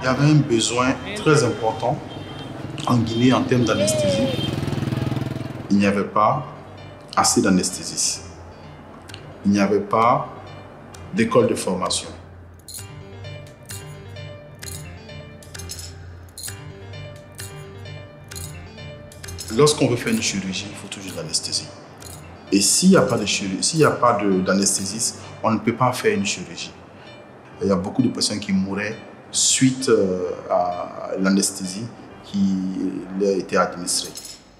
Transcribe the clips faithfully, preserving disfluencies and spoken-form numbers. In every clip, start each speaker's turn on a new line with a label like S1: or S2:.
S1: y avait un besoin très important en Guinée en termes d'anesthésie. Il n'y avait pas assez d'anesthésistes. Il n'y avait pas d'école de formation. Lorsqu'on veut faire une chirurgie, il faut toujours de l'anesthésie. Et s'il n'y a pas de chirurgie, s'il n'y a pas d'anesthésiste, on ne peut pas faire une chirurgie. Il y a beaucoup de personnes qui mouraient suite à l'anesthésie qui leur a été administrée.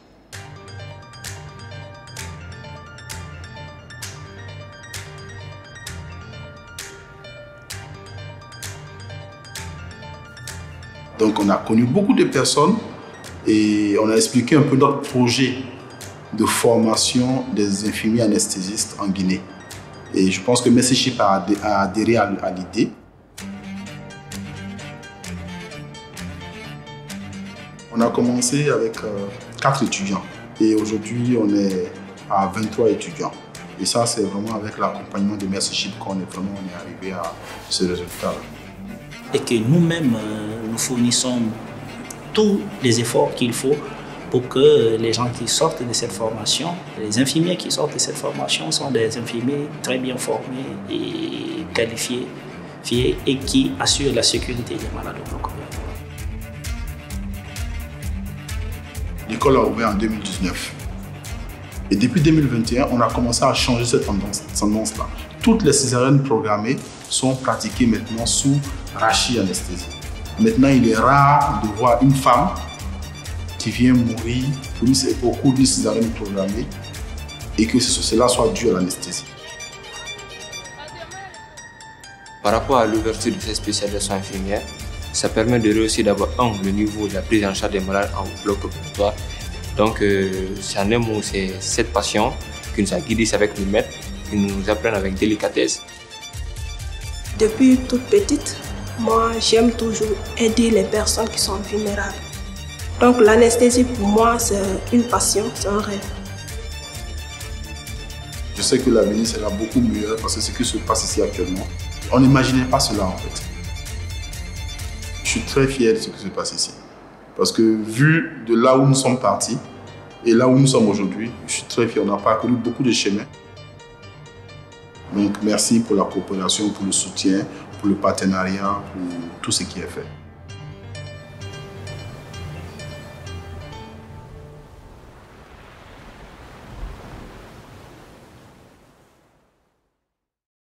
S1: Donc on a connu beaucoup de personnes et on a expliqué un peu notre projet de formation des infirmiers anesthésistes en Guinée. Et je pense que Mercy Ship a adhéré à, à l'idée. On a commencé avec euh, quatre étudiants et aujourd'hui on est à vingt-trois étudiants. Et ça, c'est vraiment avec l'accompagnement de Mercy Ship qu'on est vraiment on est arrivé à ce résultat-là.
S2: Et que nous-mêmes, euh, nous fournissons tous les efforts qu'il faut pour que les gens qui sortent de cette formation, les infirmiers qui sortent de cette formation sont des infirmiers très bien formés et qualifiés et qui assurent la sécurité des malades au Congo.
S1: L'école a ouvert en deux mille dix-neuf. Et depuis deux mille vingt et un, on a commencé à changer cette tendance-là. Toutes les césariennes programmées sont pratiquées maintenant sous rachis anesthésie. Maintenant, il est rare de voir une femme qui vient mourir au cours d'une césarienne programmée et que cela soit dû à l'anesthésie.
S3: Par rapport à l'ouverture de ces spécialisations infirmières, ça permet de réussir d'abord, un, le niveau de la prise en charge des malades en bloc opératoire. Donc, euh, c'est en un mot, c'est cette passion qui nous a guidés avec le maître, qui nous apprennent avec délicatesse.
S4: Depuis toute petite, moi, j'aime toujours aider les personnes qui sont vulnérables. Donc, l'anesthésie, pour moi, c'est une passion, c'est un rêve.
S1: Je sais que l'avenir sera beaucoup meilleur parce que ce qui se passe ici actuellement, on n'imaginait pas cela en fait. Je suis très fier de ce qui se passe ici. Parce que vu de là où nous sommes partis et là où nous sommes aujourd'hui, je suis très fier. On a parcouru beaucoup de chemins. Donc merci pour la coopération, pour le soutien, pour le partenariat, pour tout ce qui est fait.